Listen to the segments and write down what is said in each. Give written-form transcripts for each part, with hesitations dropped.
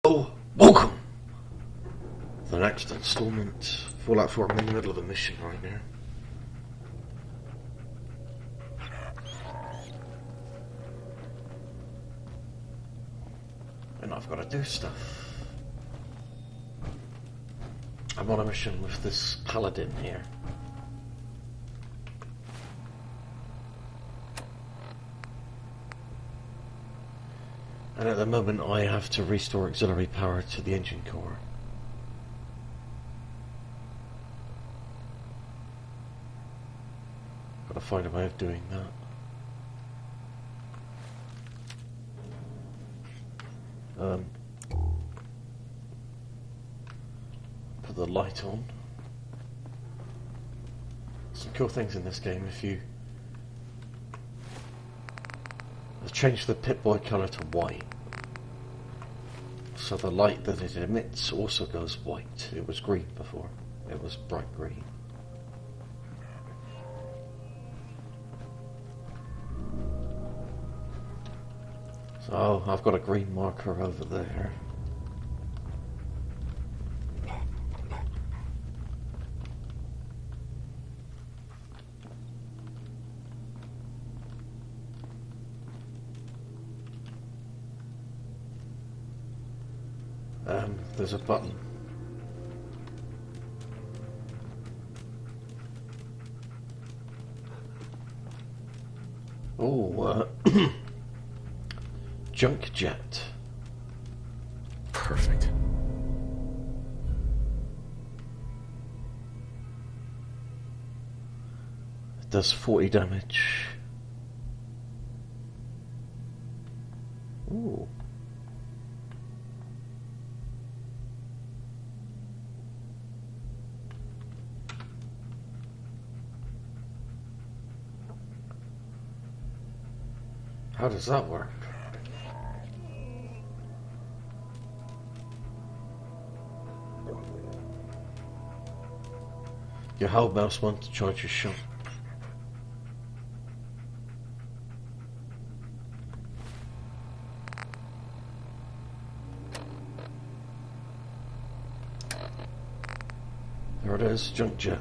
Oh, welcome! The next installment. Fallout 4, I'm in the middle of a mission right now. And I've got to do stuff. I'm on a mission with this paladin here. And at the moment I have to restore auxiliary power to the engine core. Gotta find a way of doing that. Put the light on. Some cool things in this game if you change the Pip-Boy colour to white. So the light that it emits also goes white. It was green before. It was bright green. So I've got a green marker over there. There's a button. Oh, junk jet. Perfect. It does 40 damage. Ooh. How does that work? You hold mouse 1 to charge your shot. There it is, junk jet.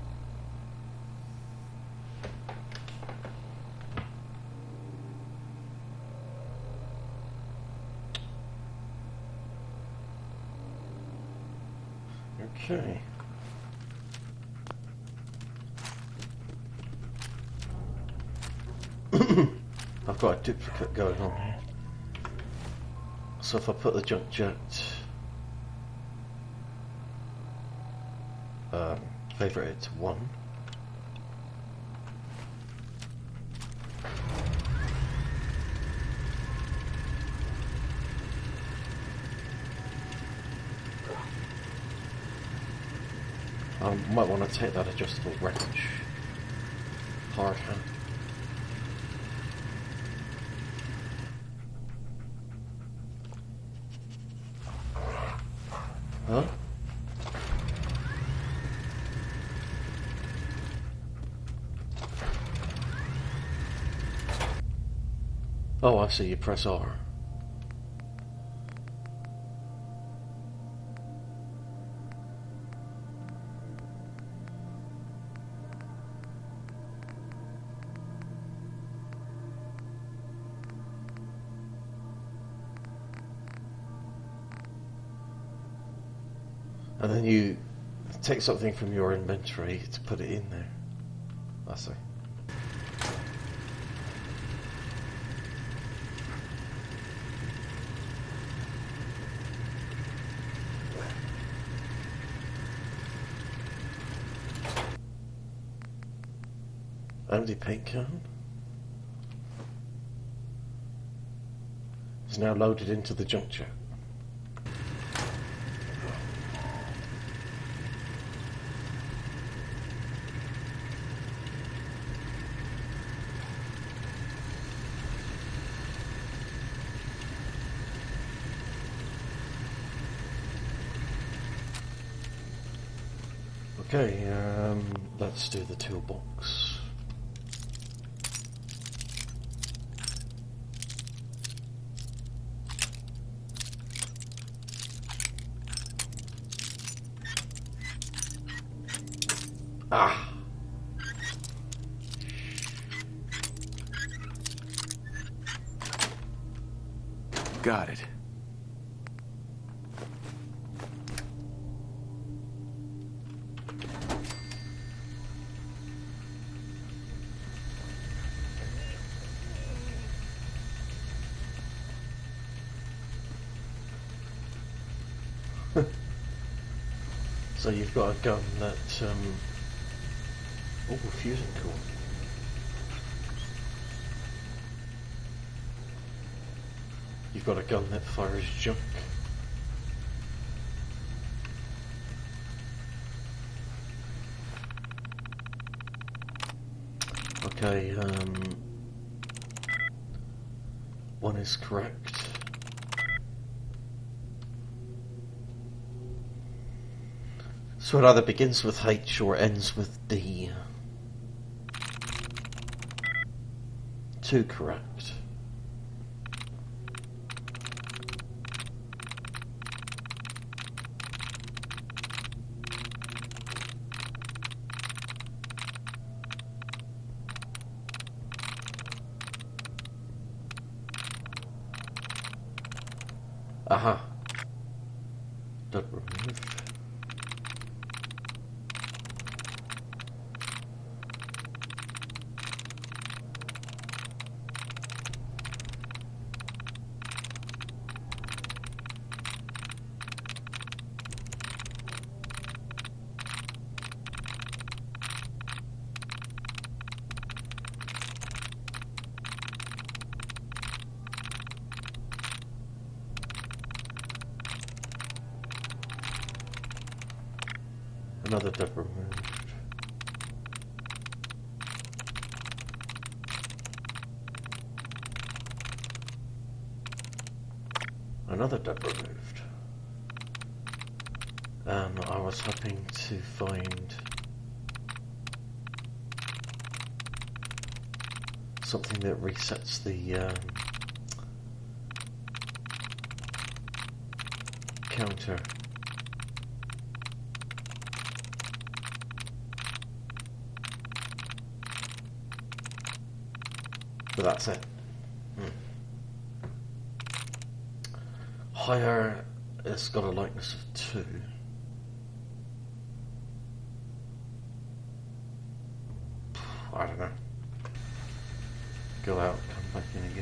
Okay. I've got a duplicate going on here. So if I put the junk jet favorite it to 1. I might want to take that adjustable wrench. Hard hand. Huh? Oh, I see, you press R. And then you take something from your inventory to put it in there. I see. Empty paint can is now loaded into the junk jet. Okay, let's do the toolbox. Ah! Got it. So you've got a gun that, oh, fusion core. You've got a gun that fires junk. Okay, one is correct. So it either begins with H or ends with D. 2 correct. Aha. Dot removed. Another dip removed. Another dip removed. And I was hoping to find something that resets the counter. But that's it. Higher, it's got a lightness of 2. I don't know. Go out, come back in again.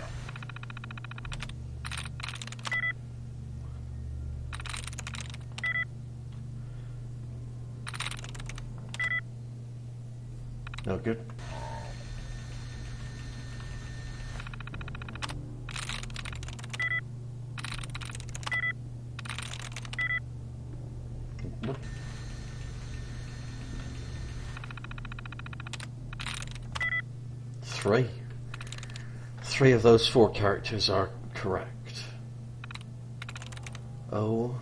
No good. Three of those 4 characters are correct. O.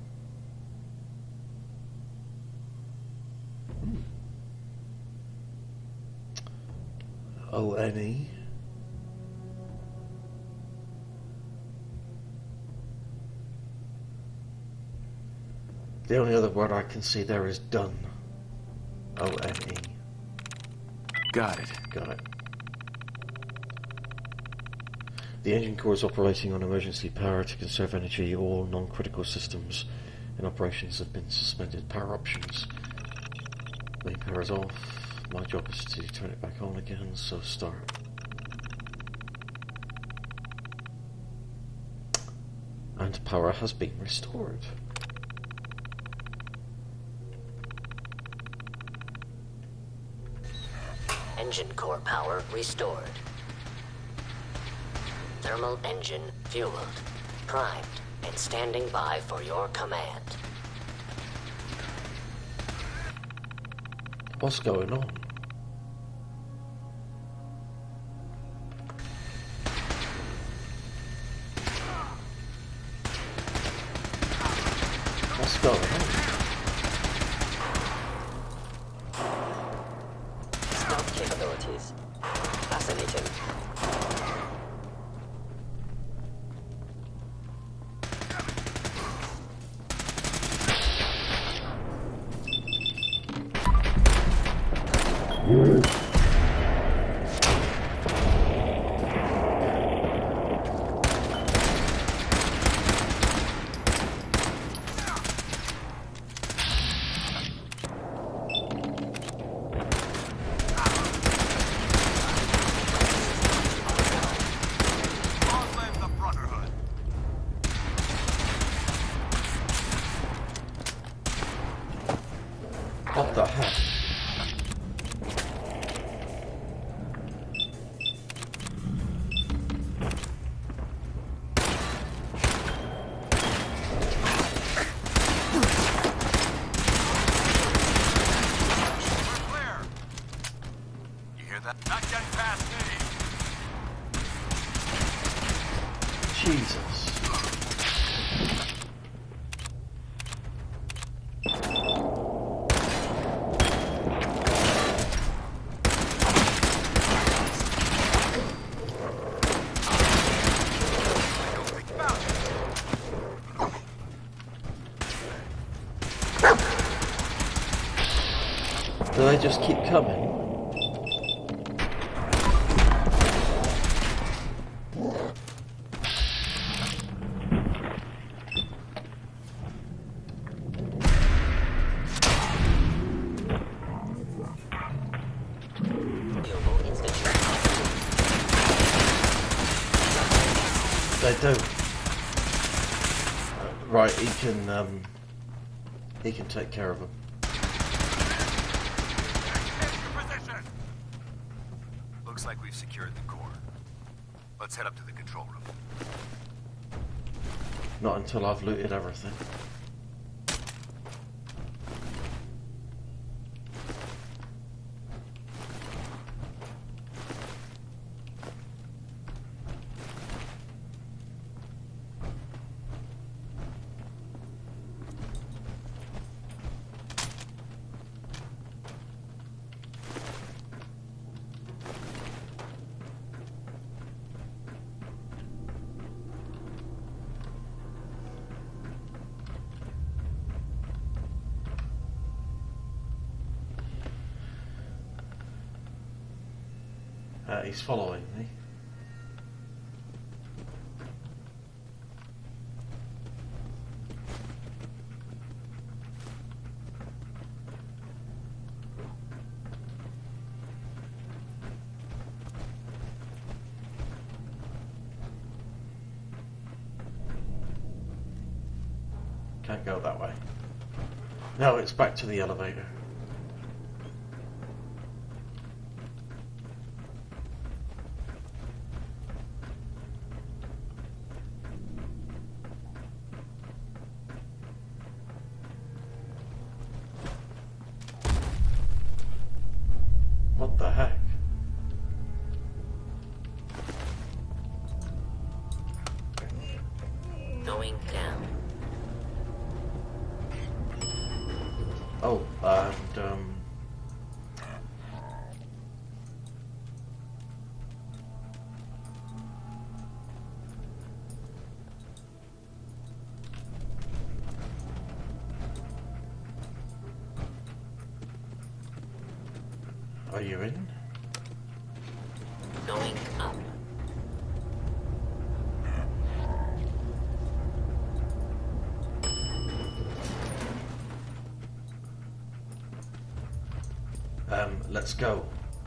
O-N-E. The only other word I can see there is done. O-N-E. Got it. Got it. The engine core is operating on emergency power to conserve energy. All non-critical systems in operations have been suspended. Power options. Main power is off. My job is to turn it back on again, so start. And power has been restored. Engine core power restored. Thermal engine fueled, primed, and standing by for your command. What's going on? What's going on? Stealth capabilities. Fascinating. What the heck? Jesus. Do they just keep coming? They do. Right, he can take care of them. Looks like we've secured the core. Let's head up to the control room. Not until I've looted everything. He's following me. Can't go that way. No, it's back to the elevator. What the heck? Going down. Oh, and are you in? Going up. Let's go.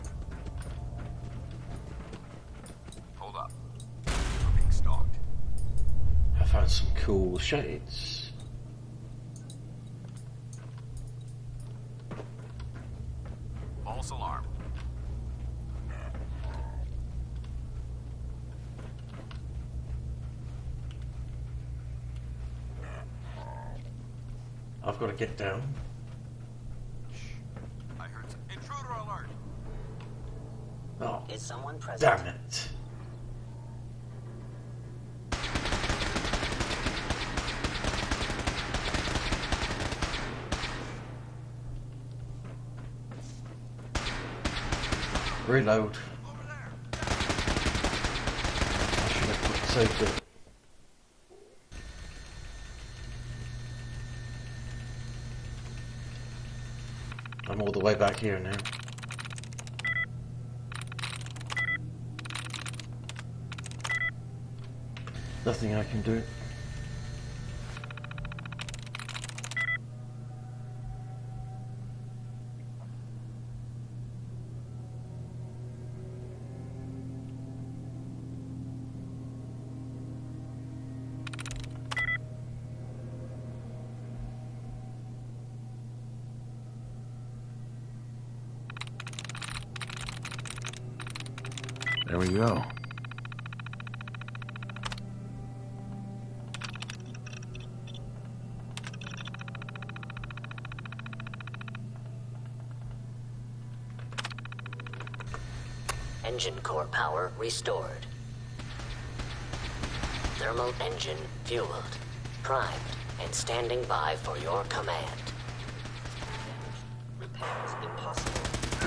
Hold up. We're being stalked. I found some cool shades. False alarm. I've got to get down. I heard some intruder alert. Oh, Is someone present? damn it. Reload. I should have saved it. I'm all the way back here now. Nothing I can do. we go. Engine core power restored. Thermal engine fueled, primed, and standing by for your command. Repairs impossible.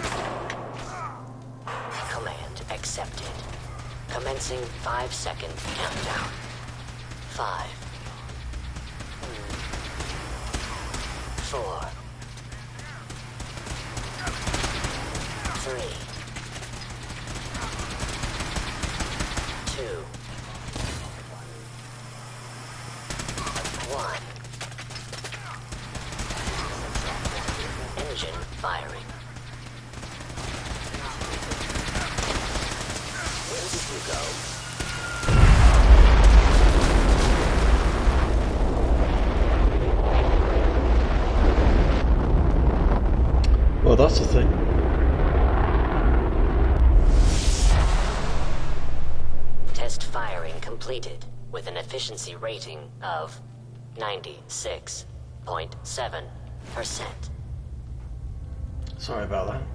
Command accepted. Commencing 5-second countdown. 5, 4, 3, 2, 1. Engine firing. Where did you go? Well, that's the thing. Test firing completed with an efficiency rating of 96.7%. Sorry about that.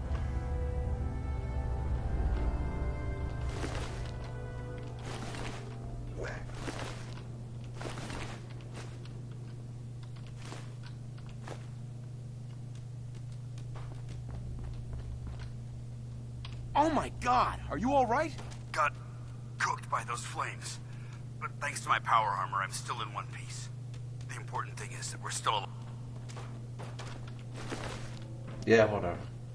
Oh my god, are you alright? Got cooked by those flames. But thanks to my power armor, I'm still in one piece. The important thing is that we're still alive. Yeah, whatever.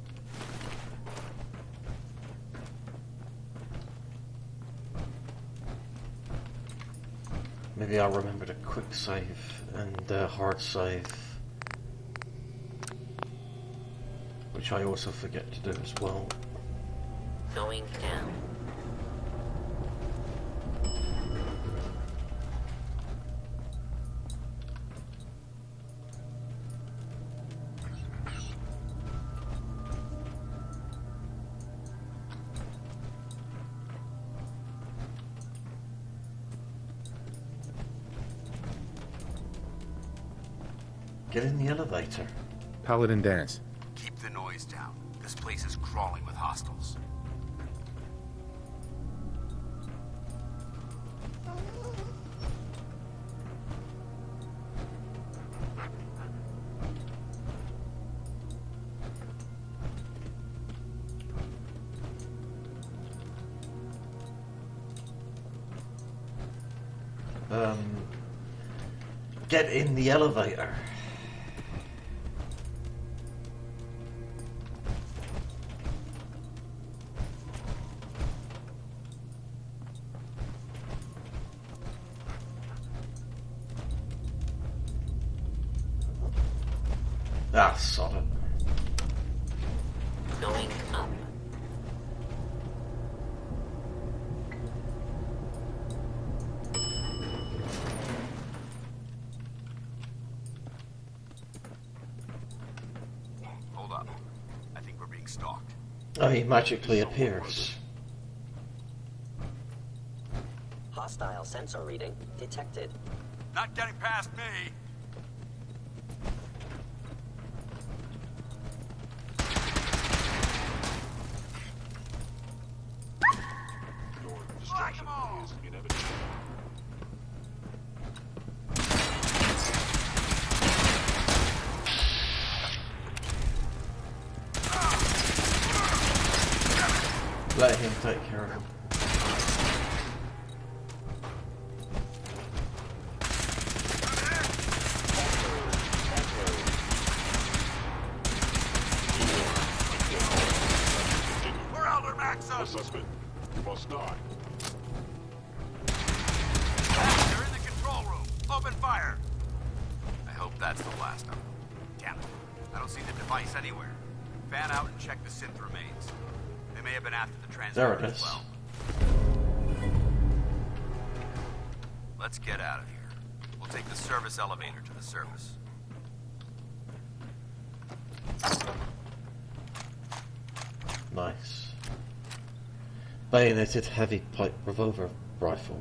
Maybe I'll remember the quick save and the hard save, which I also forget to do as well. Going down. Get in the elevator. Paladin Dance. Keep the noise down. This place is crawling with hostiles. Get in the elevator. Ah, sod it. Going up. Hold up. I think we're being stalked. Oh, he magically appears. Hostile sensor reading detected. Not getting past me. Destruction is inevitable. Let him take care of him. We're Elder Maxim! Suspect, you must die. They're in the control room. Open fire. I hope that's the last of them. Damn it. I don't see the device anywhere. Fan out and check the synth remains. They may have been after the There transport it as is. well. Let's get out of here. We'll take the service elevator to the surface. Nice. bayoneted heavy pipe revolver rifle.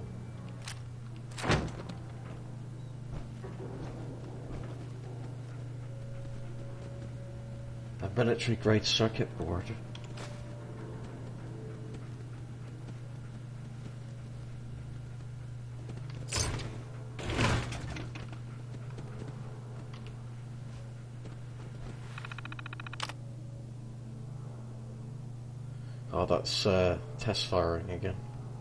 A military grade circuit board. Oh, that's test firing again.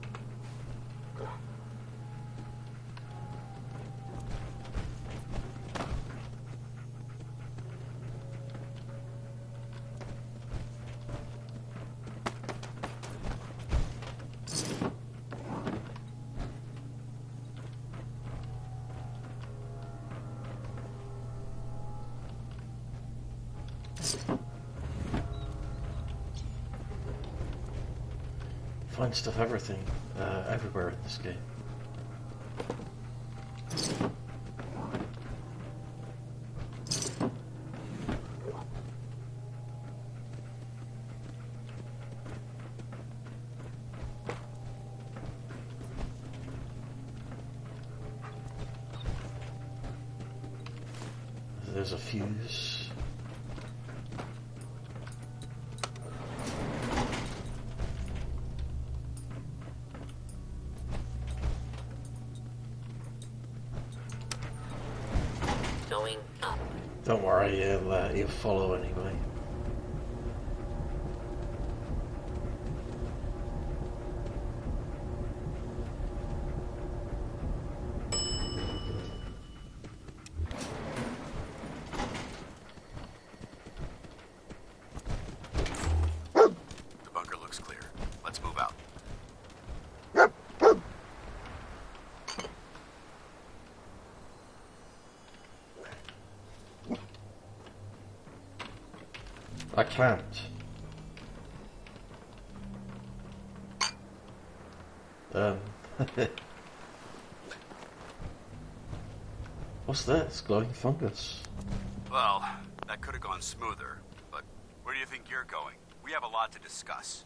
Find stuff everywhere in this game. There's a fuse. Going up. Don't worry, he'll follow anyway. The bunker looks clear. Let's move out. I can't. What's this? Glowing fungus. Well, that could have gone smoother, but where do you think you're going? We have a lot to discuss.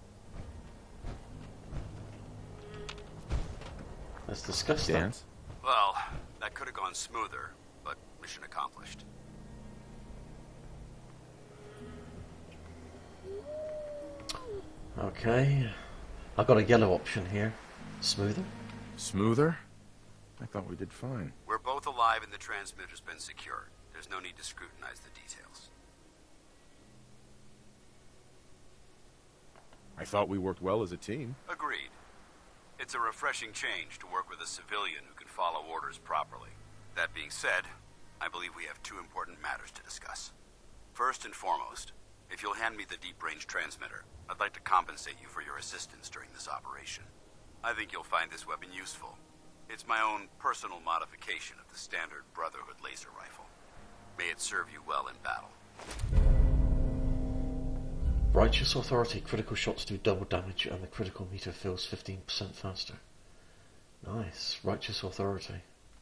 Let's discuss that. Dance? Well, that could have gone smoother, but mission accomplished. Okay. I've got a yellow option here. Smoother? Smoother? I thought we did fine. We're both alive and the transmitter's been secured. There's no need to scrutinize the details. I thought we worked well as a team. Agreed. It's a refreshing change to work with a civilian who can follow orders properly. That being said, I believe we have two important matters to discuss. First and foremost, if you'll hand me the deep-range transmitter, I'd like to compensate you for your assistance during this operation. I think you'll find this weapon useful. It's my own personal modification of the standard Brotherhood laser rifle. May it serve you well in battle. Righteous Authority. Critical shots do double damage and the critical meter fills 15% faster. Nice. Righteous Authority.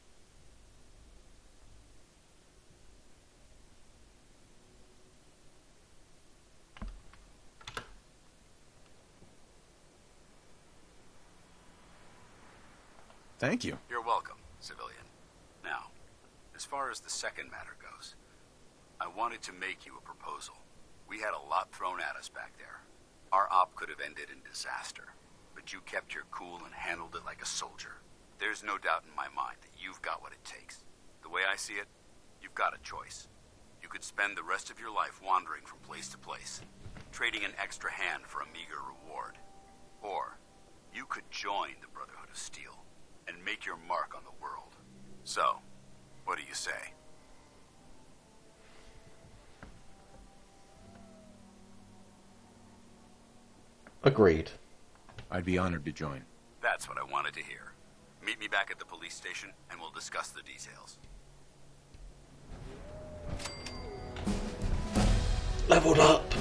Thank you. You're welcome, civilian. Now, as far as the second matter goes, I wanted to make you a proposal. We had a lot thrown at us back there. Our op could have ended in disaster, but you kept your cool and handled it like a soldier. There's no doubt in my mind that you've got what it takes. The way I see it, you've got a choice. You could spend the rest of your life wandering from place to place, trading an extra hand for a meager reward. Or, you could join the Brotherhood of Steel and make your mark on the world. So, what do you say? Agreed. I'd be honored to join. That's what I wanted to hear. Meet me back at the police station and we'll discuss the details. Leveled up.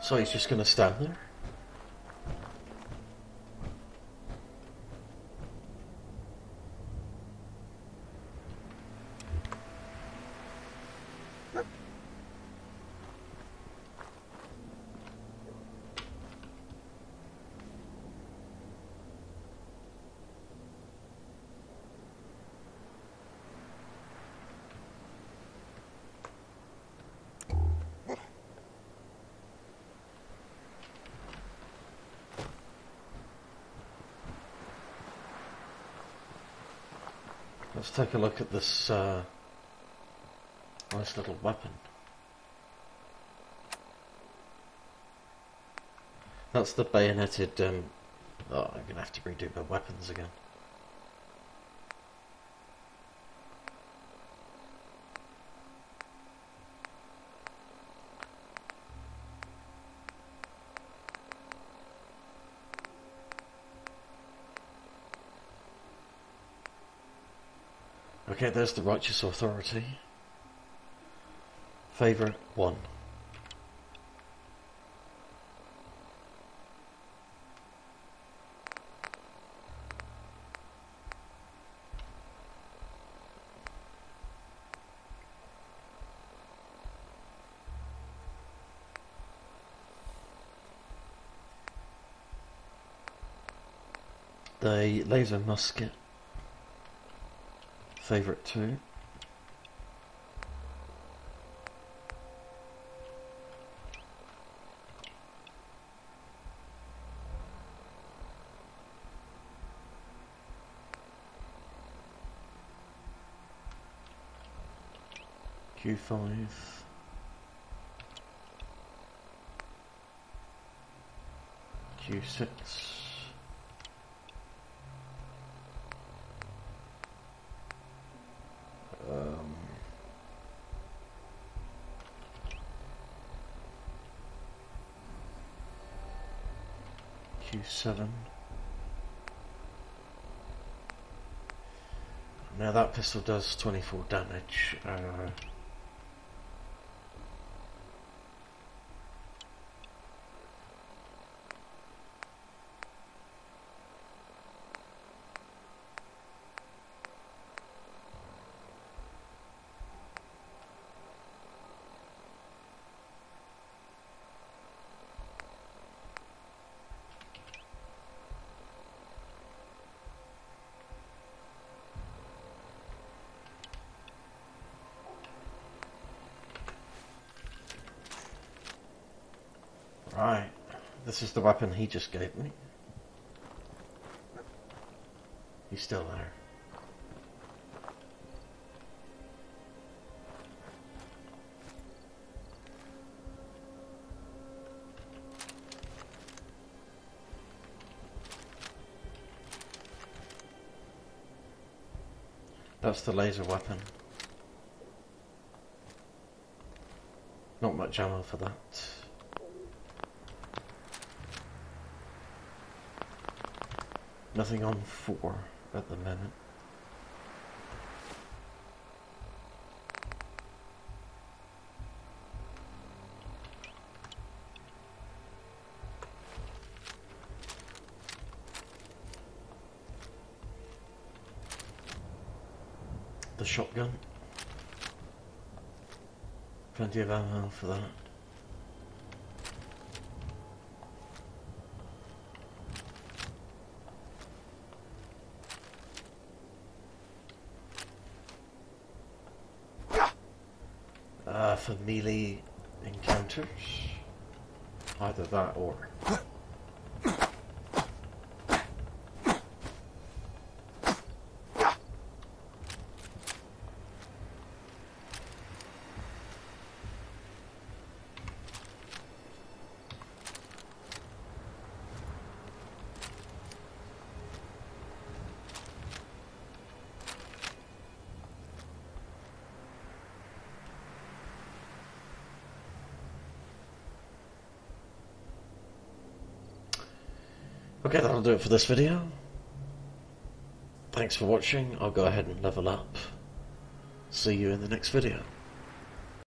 So he's just going to stand there? Let's take a look at this nice little weapon. That's the bayoneted, oh, I'm going to have to redo my weapons again. Okay, there's the Righteous Authority. Favourite 1. The laser musket. Favourite 2. Q5. Q6. Q7. Now that pistol does 24 damage. Right, this is the weapon he just gave me. He's still there. That's the laser weapon. Not much ammo for that. Nothing on 4 at the minute. The shotgun. Plenty of ammo for that. For melee encounters, either that or okay, that'll do it for this video. Thanks for watching. I'll go ahead and level up. See you in the next video.